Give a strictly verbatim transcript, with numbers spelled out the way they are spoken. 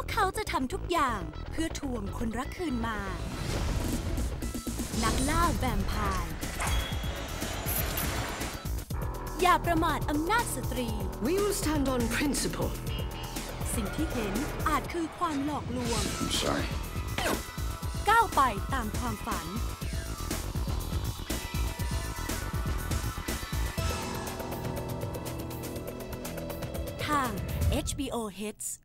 วกเขาจะทำทุกอย่างเพื่อทวงคนรักคืนมานักล่าแวมไพร์อย่าประมาทอำนาจสตรี We will stand on principle. สิ่งที่เห็นอาจคือความหลอกลวง I'm sorry. ก้าวไปตามความฝันทาง เอช บี โอ Hits